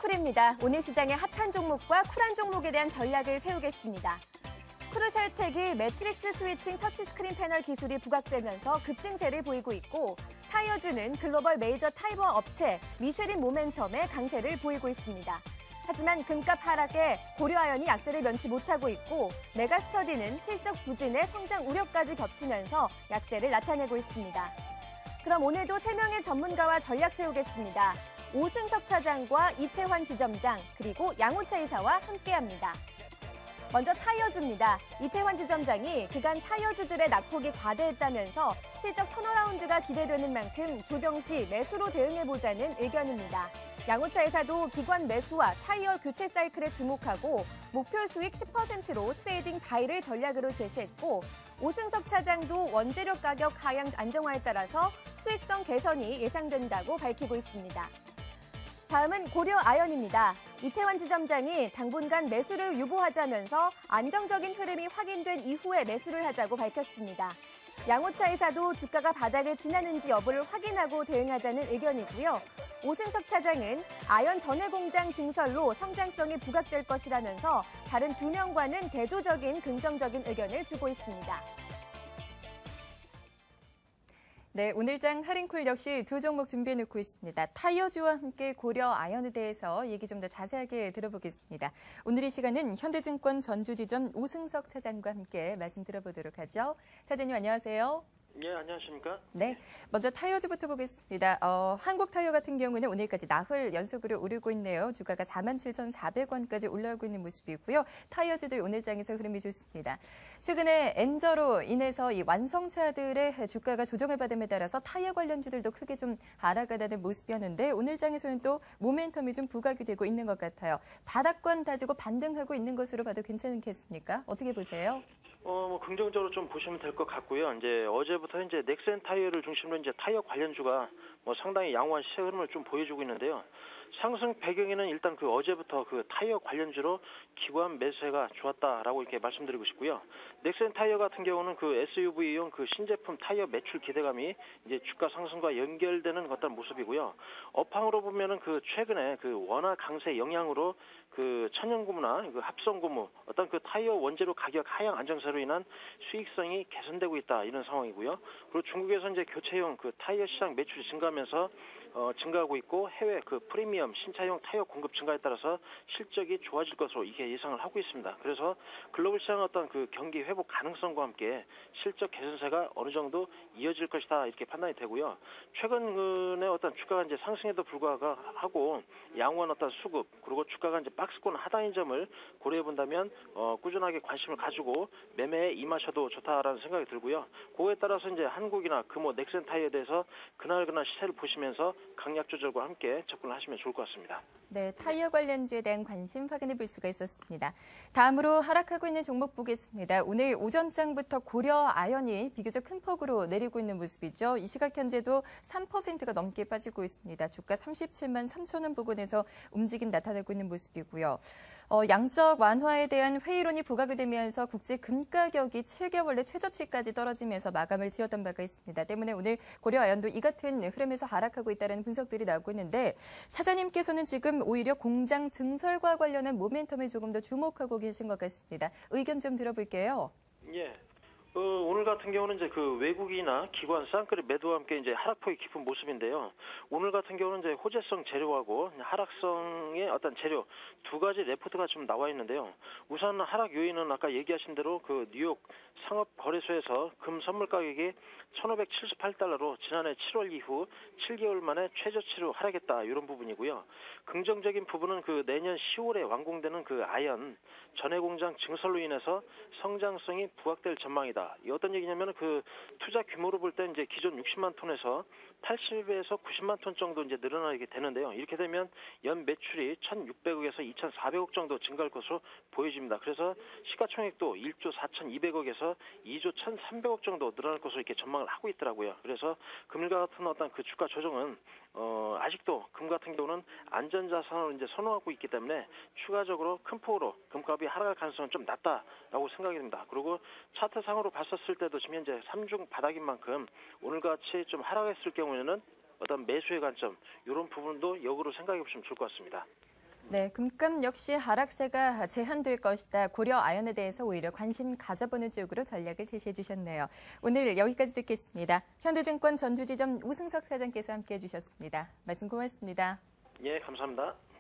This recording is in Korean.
하링쿨입니다. 오늘 시장의 핫한 종목과 쿨한 종목에 대한 전략을 세우겠습니다. 크루셜텍이 매트릭스 스위칭 터치스크린 패널 기술이 부각되면서 급등세를 보이고 있고, 타이어주는 글로벌 메이저 타이어 업체 미쉐린 모멘텀의 강세를 보이고 있습니다. 하지만 금값 하락에 고려아연이 약세를 면치 못하고 있고, 메가스터디는 실적 부진에 성장 우려까지 겹치면서 약세를 나타내고 있습니다. 그럼 오늘도 3명의 전문가와 전략 세우겠습니다. 오승석 차장과 이태환 지점장, 그리고 양호차 이사와 함께합니다. 먼저 타이어주입니다. 이태환 지점장이 그간 타이어주들의 낙폭이 과대했다면서 실적 턴어라운드가 기대되는 만큼 조정 시 매수로 대응해보자는 의견입니다. 양호차 이사도 기관 매수와 타이어 교체 사이클에 주목하고 목표 수익 10%로 트레이딩 바이를 전략으로 제시했고, 오승석 차장도 원재료 가격 하향 안정화에 따라서 수익성 개선이 예상된다고 밝히고 있습니다. 다음은 고려아연입니다. 이태환 지점장이 당분간 매수를 유보하자면서 안정적인 흐름이 확인된 이후에 매수를 하자고 밝혔습니다. 양호차 이사도 주가가 바닥을 지나는지 여부를 확인하고 대응하자는 의견이고요. 오승석 차장은 아연 전해공장 증설로 성장성이 부각될 것이라면서 다른 2명과는 대조적인 긍정적인 의견을 주고 있습니다. 네, 오늘장 하링쿨 역시 2 종목 준비해놓고 있습니다. 타이어주와 함께 고려아연에 대해서 얘기 좀 더 자세하게 들어보겠습니다. 오늘 이 시간은 현대증권 전주지점 오승석 차장과 함께 말씀 들어보도록 하죠. 차장님 안녕하세요. 예, 안녕하십니까? 네, 먼저 타이어주부터 보겠습니다. 한국타이어 같은 경우는 오늘까지 나흘 연속으로 오르고 있네요. 주가가 47,400원까지 올라오고 있는 모습이고요. 타이어주들 오늘장에서 흐름이 좋습니다. 최근에 엔저로 인해서 이 완성차들의 주가가 조정을 받음에 따라서 타이어 관련주들도 크게 좀 하락하는 모습이었는데, 오늘장에서는 또 모멘텀이 좀 부각이 되고 있는 것 같아요. 바닥권 다지고 반등하고 있는 것으로 봐도 괜찮겠습니까? 어떻게 보세요? 긍정적으로 좀 보시면 될 것 같고요. 이제 어제부터 이제 넥센 타이어를 중심으로 이제 타이어 관련주가 상당히 양호한 시세 흐름을 좀 보여주고 있는데요. 상승 배경에는 일단 어제부터 타이어 관련주로 기관 매수세가 좋았다라고 이렇게 말씀드리고 싶고요. 넥센 타이어 같은 경우는 SUV용 신제품 타이어 매출 기대감이 이제 주가 상승과 연결되는 어떤 모습이고요. 업황으로 보면은 최근에 원화 강세 영향으로 천연 고무나 합성 고무 어떤 타이어 원재료 가격 하향 안정세로 인한 수익성이 개선되고 있다, 이런 상황이고요. 그리고 중국에서 이제 교체용 타이어 시장 매출이 증가하면서 증가하고 있고, 해외 프리미엄 신차용 타이어 공급 증가에 따라서 실적이 좋아질 것으로 이게 예상을 하고 있습니다. 그래서 글로벌 시장 어떤 경기 회복 가능성과 함께 실적 개선세가 어느 정도 이어질 것이다, 이렇게 판단이 되고요. 최근에 어떤 주가가 이제 상승에도 불구하고 양호한 어떤 수급, 그리고 주가가 이제 박스권 하단인 점을 고려해 본다면 꾸준하게 관심을 가지고 매매에 임하셔도 좋다라는 생각이 들고요. 그거에 따라서 이제 한국이나 넥센 타이어에 대해서 그날 시세를 보시면서 강약 조절과 함께 접근을 하시면 좋을 것 같습니다. 네, 타이어 관련주에 대한 관심 확인해 볼 수가 있었습니다. 다음으로 하락하고 있는 종목 보겠습니다. 오늘 오전장부터 고려아연이 비교적 큰 폭으로 내리고 있는 모습이죠. 이 시각 현재도 3%가 넘게 빠지고 있습니다. 주가 37만 3천 원 부근에서 움직임 나타내고 있는 모습이고요. 양적 완화에 대한 회의론이 부각이 되면서 국제 금 가격이 7개월 내 최저치까지 떨어지면서 마감을 지었던 바가 있습니다. 때문에 오늘 고려아연도 이 같은 흐름에서 하락하고 있다는 분석들이 나오고 있는데, 차장님께서는 지금 오히려 공장 증설과 관련한 모멘텀에 조금 더 주목하고 계신 것 같습니다. 의견 좀 들어볼게요. 예. 오늘 같은 경우는 이제 외국이나 기관 쌍끌이 매도와 함께 이제 하락폭이 깊은 모습인데요. 오늘 같은 경우는 이제 호재성 재료하고 하락성의 어떤 재료 2가지 레포트가 좀 나와 있는데요. 우선 하락 요인은 아까 얘기하신 대로 뉴욕 상업거래소에서 금 선물 가격이 1,578달러로 지난해 7월 이후 7개월 만에 최저치로 하락했다, 이런 부분이고요. 긍정적인 부분은 내년 10월에 완공되는 아연 전해공장 증설로 인해서 성장성이 부각될 전망이다. 이 어떤 얘기냐면 투자 규모로 볼 때 이제 기존 60만 톤에서 80에서 90만 톤 정도 이제 늘어나게 되는데요. 이렇게 되면 연 매출이 1,600억에서 2,400억 정도 증가할 것으로 보여집니다. 그래서 시가총액도 1조 4,200억에서 2조 1,300억 정도 늘어날 것으로 이렇게 전망을 하고 있더라고요. 그래서 금일과 같은 어떤 주가 조정은 아직도 금 같은 경우는 안전자산으로 이제 선호하고 있기 때문에 추가적으로 큰 폭으로 금값이 하락할 가능성은 좀 낮다라고 생각이 듭니다. 그리고 차트상으로 봤었을 때도 지금 현재 3중 바닥인 만큼 오늘같이 좀 하락했을 경우에는 어떤 매수의 관점, 이런 부분도 역으로 생각해 보시면 좋을 것 같습니다. 네, 금값 역시 하락세가 제한될 것이다. 고려 아연에 대해서 오히려 관심 가져보는 쪽으로 전략을 제시해 주셨네요. 오늘 여기까지 듣겠습니다. 현대증권 전주지점 우승석 사장께서 함께해 주셨습니다. 말씀 고맙습니다. 예, 감사합니다.